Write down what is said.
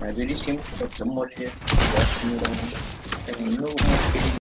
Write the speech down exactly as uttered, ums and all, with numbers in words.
Nah, jadi simpel semut dia. Buat semua. Yang ini